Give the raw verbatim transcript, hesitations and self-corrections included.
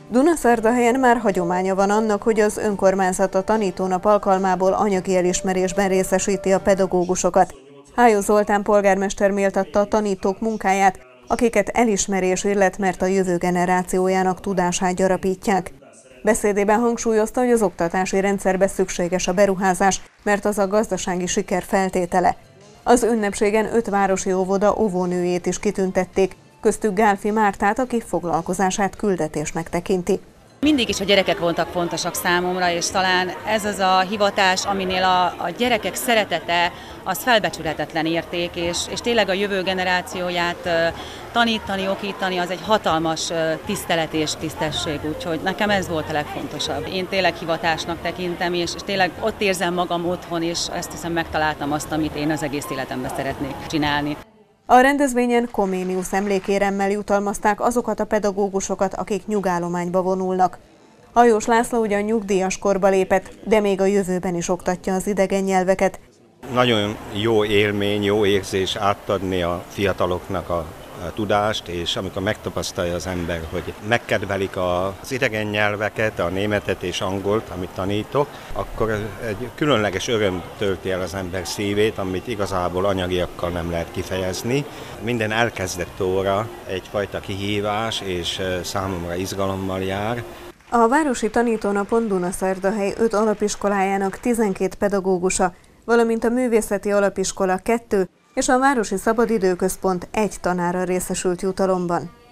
Dunaszerdahelyen már hagyománya van annak, hogy az önkormányzat a tanítónap alkalmából anyagi elismerésben részesíti a pedagógusokat. Hájó Zoltán polgármester méltatta a tanítók munkáját, akiket elismerés illet, mert a jövő generációjának tudását gyarapítják. Beszédében hangsúlyozta, hogy az oktatási rendszerbe szükséges a beruházás, mert az a gazdasági siker feltétele. Az ünnepségen öt városi óvoda óvónőjét is kitüntették, köztük Gálfi Mártát, aki foglalkozását küldetésnek tekinti. Mindig is a gyerekek voltak fontosak számomra, és talán ez az a hivatás, aminél a, a gyerekek szeretete, az felbecsülhetetlen érték, és, és tényleg a jövő generációját tanítani, okítani, az egy hatalmas tisztelet és tisztesség, úgyhogy nekem ez volt a legfontosabb. Én tényleg hivatásnak tekintem, és, és tényleg ott érzem magam otthon, és ezt hiszem megtaláltam azt, amit én az egész életemben szeretnék csinálni. A rendezvényen Comenius emlékéremmel jutalmazták azokat a pedagógusokat, akik nyugállományba vonulnak. Hajós László ugyan nyugdíjas korba lépett, de még a jövőben is oktatja az idegen nyelveket. Nagyon jó élmény, jó érzés átadni a fiataloknak a tudást, és amikor megtapasztalja az ember, hogy megkedvelik az idegen nyelveket, a németet és angolt, amit tanítok, akkor egy különleges öröm tölti el az ember szívét, amit igazából anyagiakkal nem lehet kifejezni. Minden elkezdett óra egyfajta kihívás, és számomra izgalommal jár. A városi tanítónapon Dunaszerdahely öt alapiskolájának tizenkét pedagógusa, valamint a művészeti alapiskola kettő és a városi szabadidőközpont egy tanára részesült jutalomban.